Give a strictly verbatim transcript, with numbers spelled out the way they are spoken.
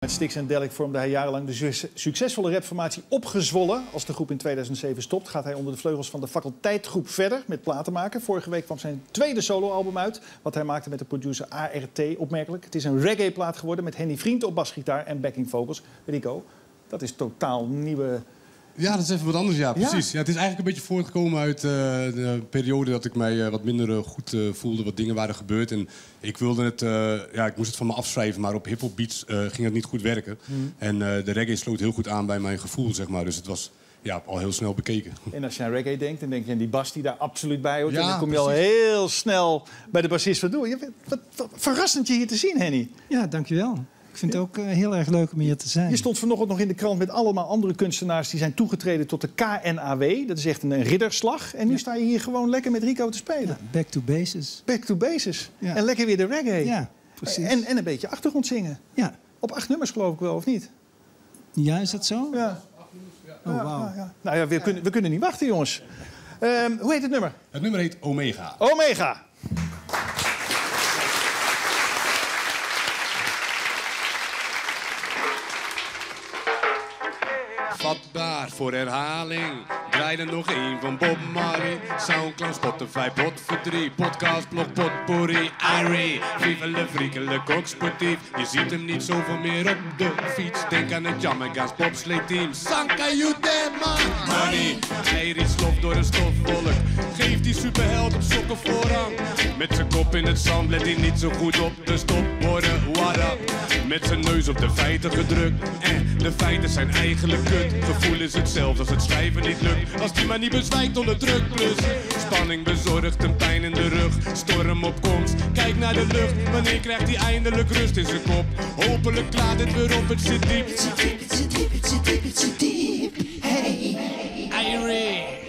Met Styx en Delic vormde hij jarenlang de su succesvolle rapformatie Opgezwollen. Als de groep in tweeduizend zeven stopt, gaat hij onder de vleugels van de faculteitgroep verder met platen maken. Vorige week kwam zijn tweede soloalbum uit, wat hij maakte met de producer A R T. Opmerkelijk. Het is een reggae-plaat geworden met Henny Vriend op basgitaar en backing vocals. Rico, dat is totaal nieuwe... Ja, dat is even wat anders, ja, precies. Ja? Ja, het is eigenlijk een beetje voortgekomen uit uh, de periode dat ik mij uh, wat minder uh, goed uh, voelde, wat dingen waren gebeurd. En ik wilde het, uh, ja, ik moest het van me afschrijven, maar op hip-hop beats uh, ging het niet goed werken. Mm. En uh, de reggae sloot heel goed aan bij mijn gevoel, zeg maar. Dus het was ja, al heel snel bekeken. En als je aan reggae denkt, dan denk je aan die bas die daar absoluut bij hoort. Ja, en dan kom je precies. al heel snel bij de bassist van doen. Wat, wat, wat verrassend je hier te zien, Henny. Ja, dankjewel. Ik vind het ook uh, heel erg leuk om hier te zijn. Je stond vanochtend nog in de krant met allemaal andere kunstenaars die zijn toegetreden tot de K N A W. Dat is echt een, een ridderslag. En nu ja. sta je hier gewoon lekker met Rico te spelen. Ja, back to basis. Back to basis. Ja. En lekker weer de reggae. Ja, precies. En, en een beetje achtergrond zingen. Ja. Op acht nummers geloof ik wel, of niet? Ja, is dat zo? Ja. Oh, wauw. Ja, ja. Nou ja, we, kunnen, we kunnen niet wachten, jongens. Um, hoe heet het nummer? Het nummer heet Omega. Omega. Vatbaar voor herhaling. Draai er nog één van Bob Marley. Soundcloud, Spotify, Potverdrie. Podcast, blog, potpourri. Irie, vive le frieke, le coq sportief. Je ziet hem niet zoveel meer op de fiets. Denk aan het Jamaica's bobsleeteam. Sanka you there, man. Money, Irie sloft door een stofwolk. Geef die superheld op sokken voorrang. Met zijn kop in het zand, let hij niet zo goed op de stopborden. What up? Met zijn neus op de feiten gedrukt. En de feiten zijn eigenlijk kut. Gevoel is hetzelfde als het schrijven niet lukt. Als die maar niet bezwijkt onder druk. Plus spanning bezorgt een pijn in de rug. Storm op komst, kijk naar de lucht. Wanneer krijgt hij eindelijk rust in zijn kop? Hopelijk klaart het weer op, het zit diep. Het zit diep, het zit diep, het zit diep, het zit diep. Hey, Irie.